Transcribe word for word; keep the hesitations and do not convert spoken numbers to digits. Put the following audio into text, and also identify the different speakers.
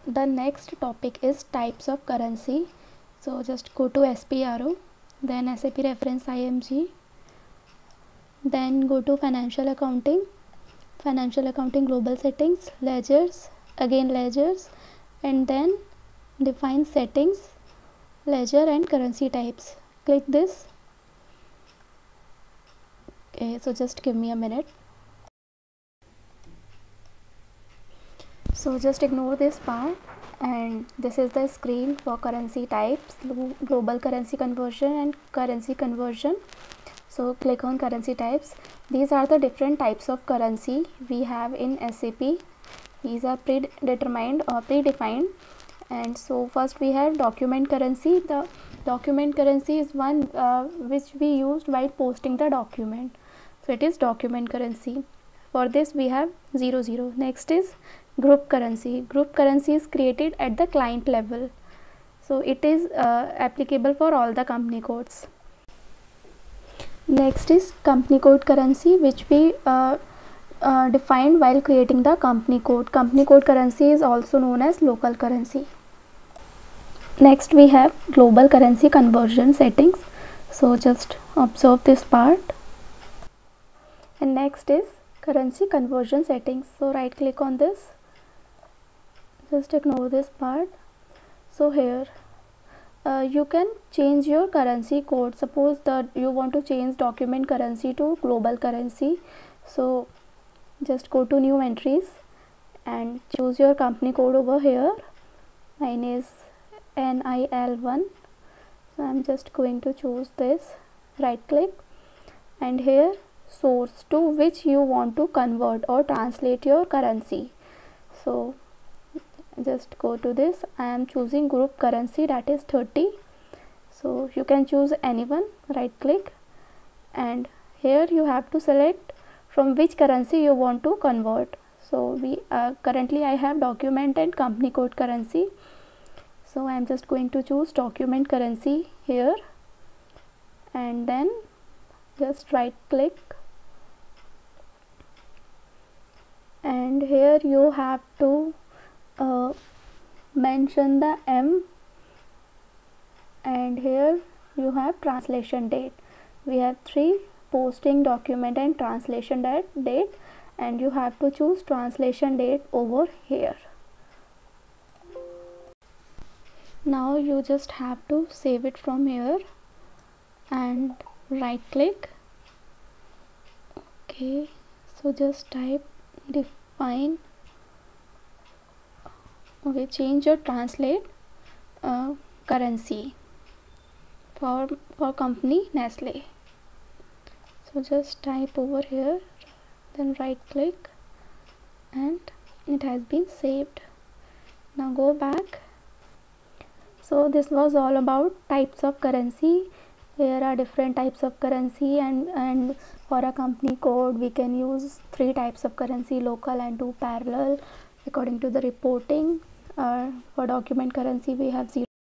Speaker 1: the next topic is types of currency. So just go to S P R O, then S A P reference I M G, then go to financial accounting, financial accounting global settings, ledgers, again ledgers, and then define settings, ledger and currency types. Click this. Okay, so just give me a minute. So just ignore this part, and this is the screen for currency types, global currency conversion and currency conversion. So click on currency types. These are the different types of currency we have in S A P. These are predetermined or predefined. And so first we have document currency. The document currency is one uh, which we used while posting the document. So it is document currency. For this we have zero zero. Next is group currency. Group currency is created at the client level. So it is uh, applicable for all the company codes. Next is company code currency, which we uh, uh, defined while creating the company code. Company code currency is also known as local currency. Next we have global currency conversion settings. So just observe this part. And next is currency conversion settings. So right click on this. Just ignore this part. So here uh, you can change your currency code. Suppose that you want to change document currency to global currency. So just go to new entries and choose your company code over here. Mine is N I L one. So I'm just going to choose this. Right click, and here source to which you want to convert or translate your currency. So just go to this. I am choosing group currency, that is thirty. So you can choose anyone. Right click, and here you have to select from which currency you want to convert. So we uh, currently I have document and company code currency. So I am just going to choose document currency here, and then just right click, and here you have to uh, mention the M, and here you have translation date. We have three: posting, document and translation date, and you have to choose translation date over here. Now you just have to save it from here and right click. Okay, so just type define. Okay, change your translate uh, currency for for company Nestle. So just type over here, then right click, and it has been saved. Now go back. So this was all about types of currency. There are different types of currency, and and for a company code we can use three types of currency: local and two parallel according to the reporting. Uh, for document currency we have zero